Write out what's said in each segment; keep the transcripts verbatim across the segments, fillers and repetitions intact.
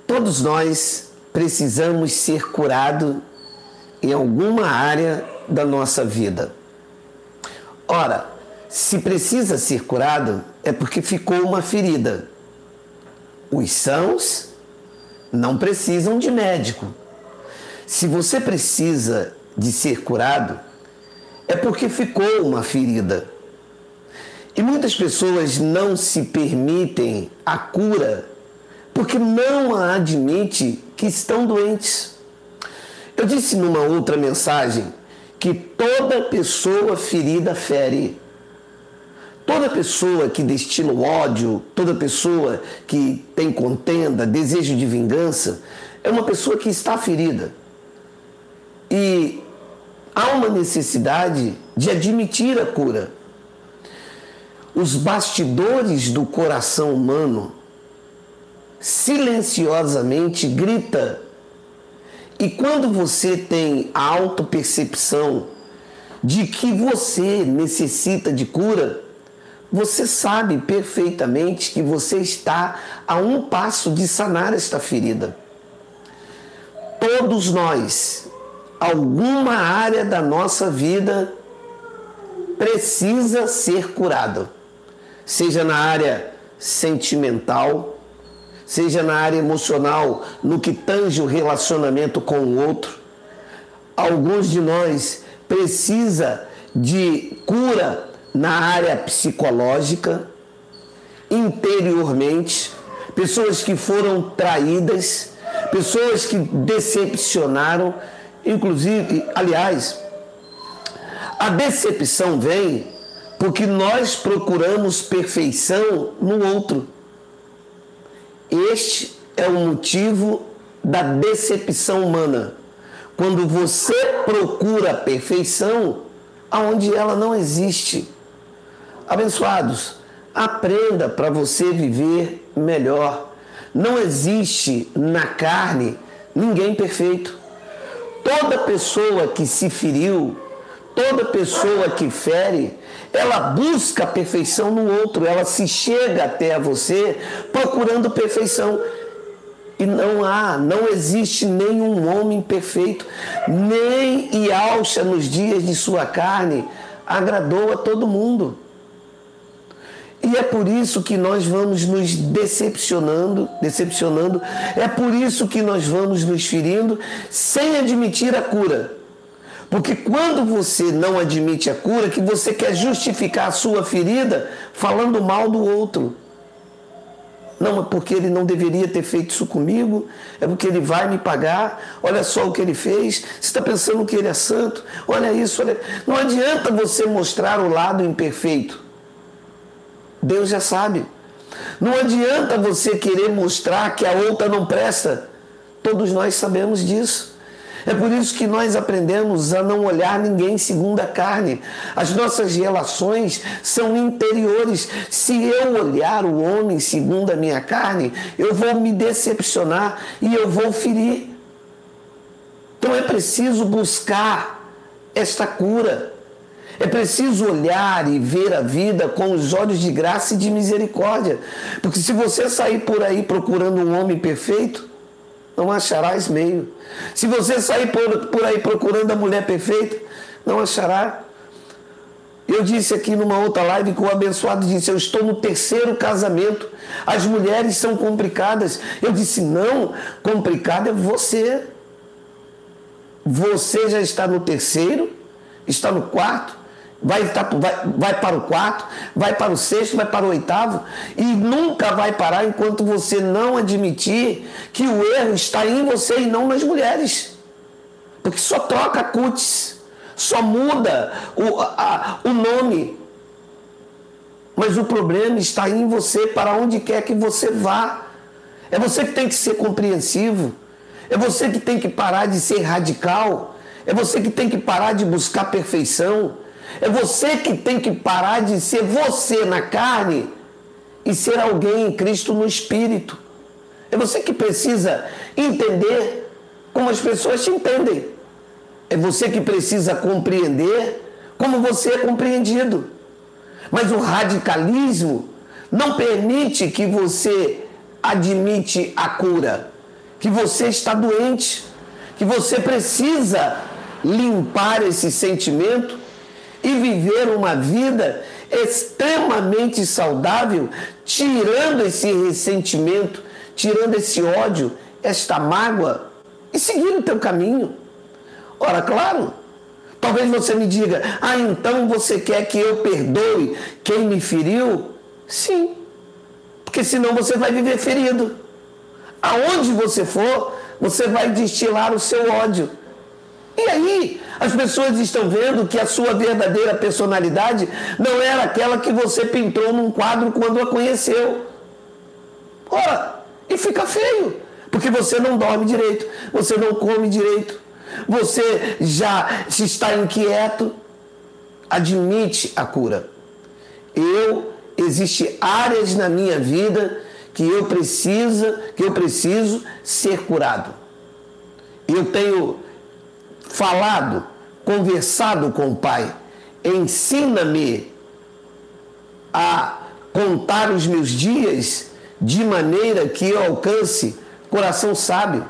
Todos nós precisamos ser curados em alguma área da nossa vida. Ora, se precisa ser curado, é porque ficou uma ferida. Os sãos não precisam de médico. Se você precisa de ser curado, é porque ficou uma ferida. E muitas pessoas não se permitem a cura porque não a admitem que estão doentes. Eu disse numa outra mensagem que toda pessoa ferida fere. Toda pessoa que destila o ódio, toda pessoa que tem contenda, desejo de vingança, é uma pessoa que está ferida. E há uma necessidade de admitir a cura. Os bastidores do coração humano silenciosamente grita. E quando você tem a autopercepção de que você necessita de cura, você sabe perfeitamente que você está a um passo de sanar esta ferida. Todos nós, alguma área da nossa vida precisa ser curada. Seja na área sentimental, seja na área emocional, no que tange o relacionamento com o outro. Alguns de nós precisa de cura na área psicológica, interiormente, pessoas que foram traídas, pessoas que decepcionaram, inclusive, aliás, a decepção vem porque nós procuramos perfeição no outro. Este é o motivo da decepção humana. Quando você procura perfeição aonde ela não existe. Abençoados, aprenda para você viver melhor. Não existe na carne ninguém perfeito. Toda pessoa que se feriu, toda pessoa que fere, ela busca a perfeição no outro, ela se chega até você procurando perfeição. E não há, não existe nenhum homem perfeito, nem Yahshua nos dias de sua carne agradou a todo mundo. E é por isso que nós vamos nos decepcionando, decepcionando, é por isso que nós vamos nos ferindo sem admitir a cura. Porque quando você não admite a cura, que você quer justificar a sua ferida falando mal do outro. Não, é porque ele não deveria ter feito isso comigo, é porque ele vai me pagar, olha só o que ele fez, você está pensando que ele é santo, olha isso, olha... Não adianta você mostrar o lado imperfeito, Deus já sabe. Não adianta você querer mostrar que a outra não presta, todos nós sabemos disso. É por isso que nós aprendemos a não olhar ninguém segundo a carne. As nossas relações são interiores. Se eu olhar o homem segundo a minha carne, eu vou me decepcionar e eu vou ferir. Então é preciso buscar esta cura. É preciso olhar e ver a vida com os olhos de graça e de misericórdia. Porque se você sair por aí procurando um homem perfeito, não acharás meio. Se você sair por, por aí procurando a mulher perfeita, não achará. Eu disse aqui numa outra live que o abençoado disse, eu estou no terceiro casamento, as mulheres são complicadas. Eu disse, não, complicado é você. Você já está no terceiro, está no quarto, Vai, vai, vai para o quarto, vai para o sexto, vai para o oitavo e nunca vai parar enquanto você não admitir que o erro está em você e não nas mulheres. Porque só troca cutis, só muda o, a, o nome. Mas o problema está em você, para onde quer que você vá. É você que tem que ser compreensivo. É você que tem que parar de ser radical. É você que tem que parar de buscar perfeição. É você que tem que parar de ser você na carne e ser alguém em Cristo no Espírito. É você que precisa entender como as pessoas te entendem. É você que precisa compreender como você é compreendido. Mas o radicalismo não permite que você admite a cura. que você está doente, que você precisa limpar esse sentimento e viver uma vida extremamente saudável, tirando esse ressentimento, tirando esse ódio, esta mágoa e seguir o teu caminho. Ora, claro, talvez você me diga, ah, então você quer que eu perdoe quem me feriu? Sim, porque senão você vai viver ferido. Aonde você for, você vai destilar o seu ódio. E aí, as pessoas estão vendo que a sua verdadeira personalidade não era aquela que você pintou num quadro quando a conheceu. Ora, e fica feio, porque você não dorme direito, você não come direito, você já está inquieto. Admite a cura. Eu, existe áreas na minha vida que eu preciso, que eu preciso ser curado. Eu tenho falado, conversado com o Pai. Ensina-me a contar os meus dias de maneira que eu alcance coração sábio.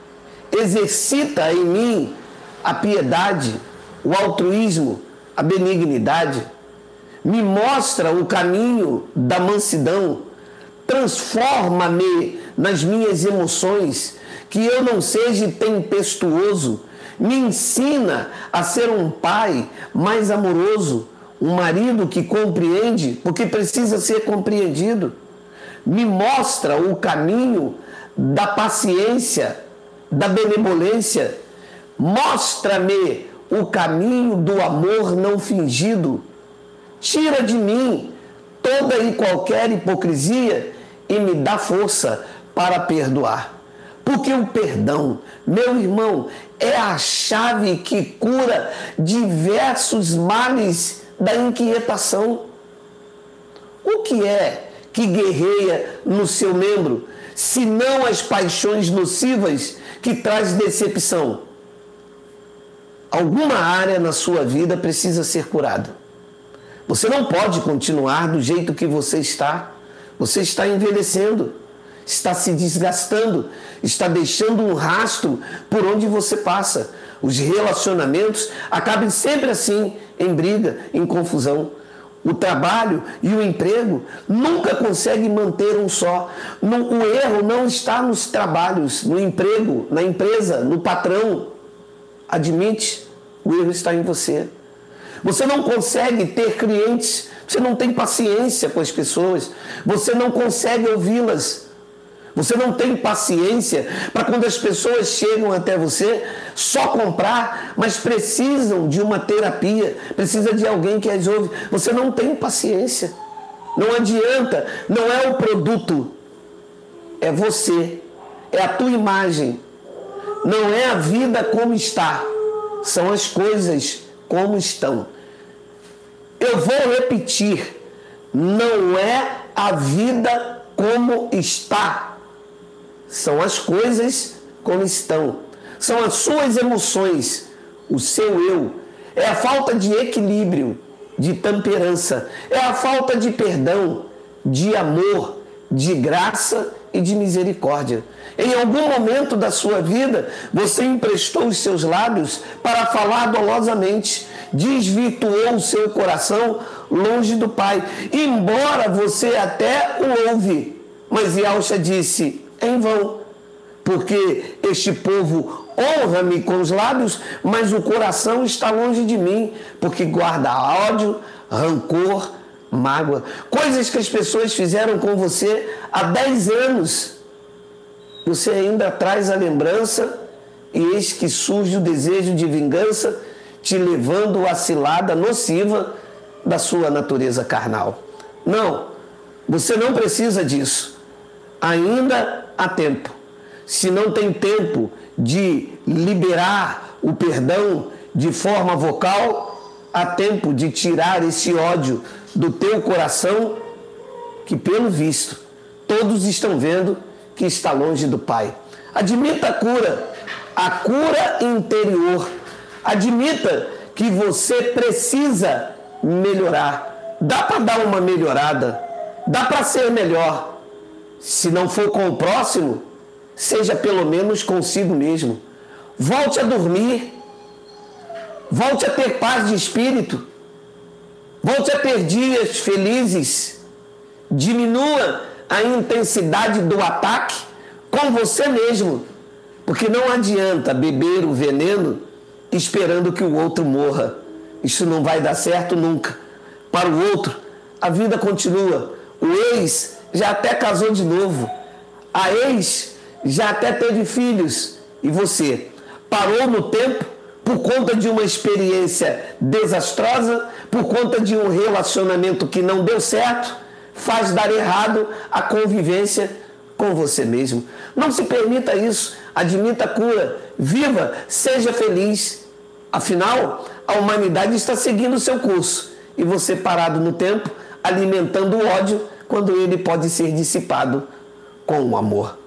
Exercita em mim a piedade, o altruísmo, a benignidade. Me mostra o caminho da mansidão. Transforma-me nas minhas emoções, que eu não seja tempestuoso. Me ensina a ser um pai mais amoroso, um marido que compreende, porque precisa ser compreendido. Me mostra o caminho da paciência, da benevolência. Mostra-me o caminho do amor não fingido. Tira de mim toda e qualquer hipocrisia e me dá força para perdoar. Porque o perdão, meu irmão, é a chave que cura diversos males da inquietação. O que é que guerreia no seu membro, se não as paixões nocivas que traz decepção? Alguma área na sua vida precisa ser curada. Você não pode continuar do jeito que você está. Você está envelhecendo, está se desgastando, está deixando um rastro por onde você passa. Os relacionamentos acabam sempre assim, em briga, em confusão. O trabalho e o emprego nunca conseguem manter um só. O erro não está nos trabalhos, no emprego, na empresa, no patrão. Admite, o erro está em você. Você não consegue ter clientes, você não tem paciência com as pessoas, você não consegue ouvi-las. Você não tem paciência para quando as pessoas chegam até você só comprar, mas precisam de uma terapia, precisa de alguém que as ouve. Você não tem paciência. Não adianta, não é o produto, é você, é a tua imagem. Não é a vida como está, são as coisas como estão. Eu vou repetir, não é a vida como está. São as coisas como estão. São as suas emoções, o seu eu. É a falta de equilíbrio, de temperança. É a falta de perdão, de amor, de graça e de misericórdia. Em algum momento da sua vida, você emprestou os seus lábios para falar dolosamente, desvirtuou o seu coração longe do Pai. Embora você até o ouve, mas Yahshua disse, em vão, porque este povo honra-me com os lábios, mas o coração está longe de mim, porque guarda ódio, rancor, mágoa, coisas que as pessoas fizeram com você há dez anos. Você ainda traz a lembrança e eis que surge o desejo de vingança, te levando à cilada nociva da sua natureza carnal. Não, você não precisa disso. Ainda há tempo. Se não tem tempo de liberar o perdão de forma vocal, há tempo de tirar esse ódio do teu coração, que pelo visto todos estão vendo que está longe do Pai. Admita a cura, a cura interior. Admita que você precisa melhorar. Dá para dar uma melhorada, dá para ser melhor. Se não for com o próximo, seja pelo menos consigo mesmo. Volte a dormir. Volte a ter paz de espírito. Volte a ter dias felizes. Diminua a intensidade do ataque com você mesmo. Porque não adianta beber o veneno esperando que o outro morra. Isso não vai dar certo nunca. Para o outro, a vida continua. O ex já até casou de novo. A ex já até teve filhos. E você parou no tempo por conta de uma experiência desastrosa, por conta de um relacionamento que não deu certo, faz dar errado a convivência com você mesmo. Não se permita isso. Admita a cura. Viva, seja feliz. Afinal, a humanidade está seguindo o seu curso. E você parado no tempo, alimentando o ódio, quando ele pode ser dissipado com o amor.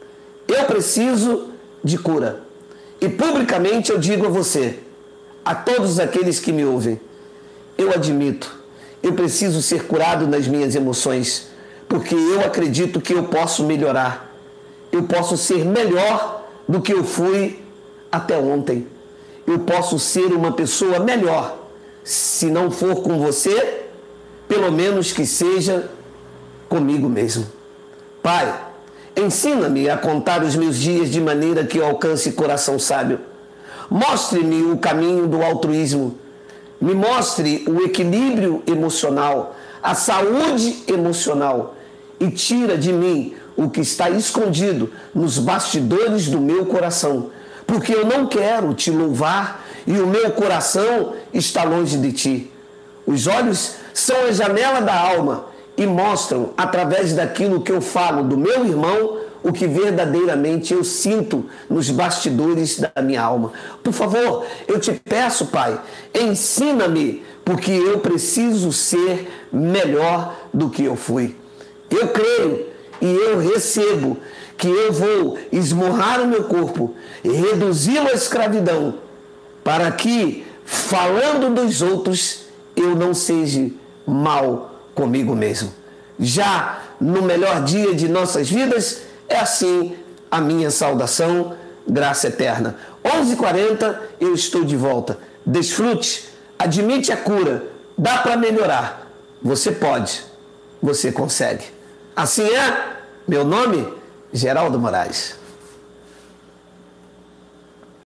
Eu preciso de cura. E publicamente eu digo a você, a todos aqueles que me ouvem, eu admito, eu preciso ser curado nas minhas emoções, porque eu acredito que eu posso melhorar. Eu posso ser melhor do que eu fui até ontem. Eu posso ser uma pessoa melhor. Se não for com você, pelo menos que seja comigo mesmo. Pai, ensina-me a contar os meus dias de maneira que eu alcance coração sábio. Mostre-me o caminho do altruísmo. Me mostre o equilíbrio emocional, a saúde emocional. E tira de mim o que está escondido nos bastidores do meu coração. Porque eu não quero te louvar e o meu coração está longe de ti. Os olhos são a janela da alma e mostram, através daquilo que eu falo do meu irmão, o que verdadeiramente eu sinto nos bastidores da minha alma. Por favor, eu te peço, Pai, ensina-me, porque eu preciso ser melhor do que eu fui. Eu creio e eu recebo que eu vou esmurrar o meu corpo e reduzi-lo à escravidão, para que, falando dos outros, eu não seja mal comigo mesmo. Já no melhor dia de nossas vidas, é assim a minha saudação, graça eterna. onze e quarenta, eu estou de volta. Desfrute, admite a cura, dá para melhorar. Você pode, você consegue. Assim é, meu nome, Geraldo Moraes.